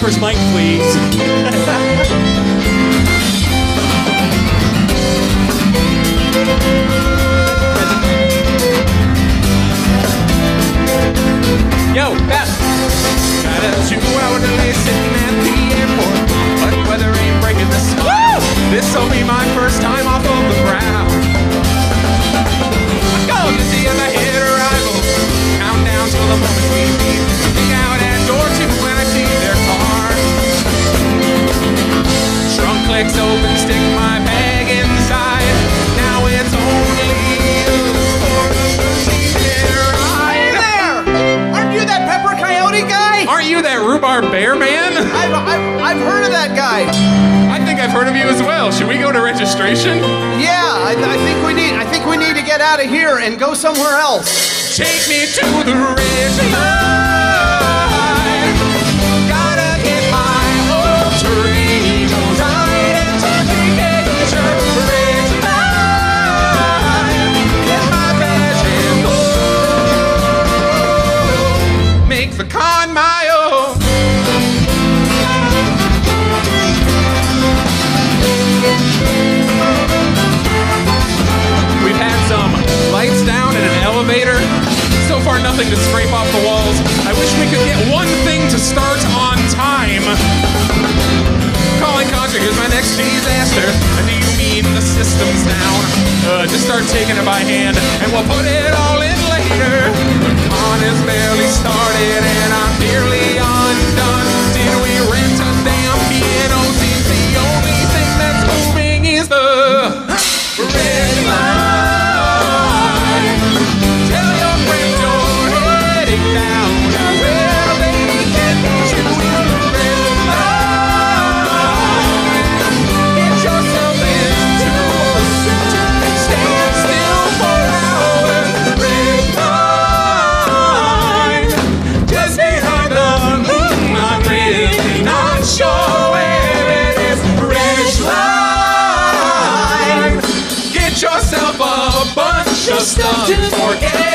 driver's mic, please. Yo, Beth. Got a 2-hour delay sitting at the airport, but weather ain't breaking the sky. This'll be my first time off of the ground. I'm going to see if I hit arrival. Count down till the moment we meet. Looking out at door 2 when I see their car. Trunk clicks open, stick my bag inside. Now it's only for the ride. There! Aren't you that Pepper Coyote guy? Aren't you that Rhubarb Bear man? I've heard of that guy. I think I've heard of you as well. Should we go to registration? Yeah, I think we need to get out of here and go somewhere else. Take me to the regline. Gotta get my alter ego right and take vacation. Regline. Get my badge and go. Make the con my own. We've had some lights down in an elevator. So far, nothing to scrape off the walls. I wish we could get one thing to start on time. Calling Contra, here's my next disaster. Do you mean the system's down? Just start taking it by hand, and we'll put it all in later. The con is barely started, and I'm nearly undone. Did we rent a damn piano? Seems the only thing that's moving is the red line. Tell your friends you're heading down where they can meet you in the red line. Get yourself into a suit and stand still for hours. Red line, just behind the moon. I'm really not sure where it is. Red line, get yourself a bunch of stuff to forget.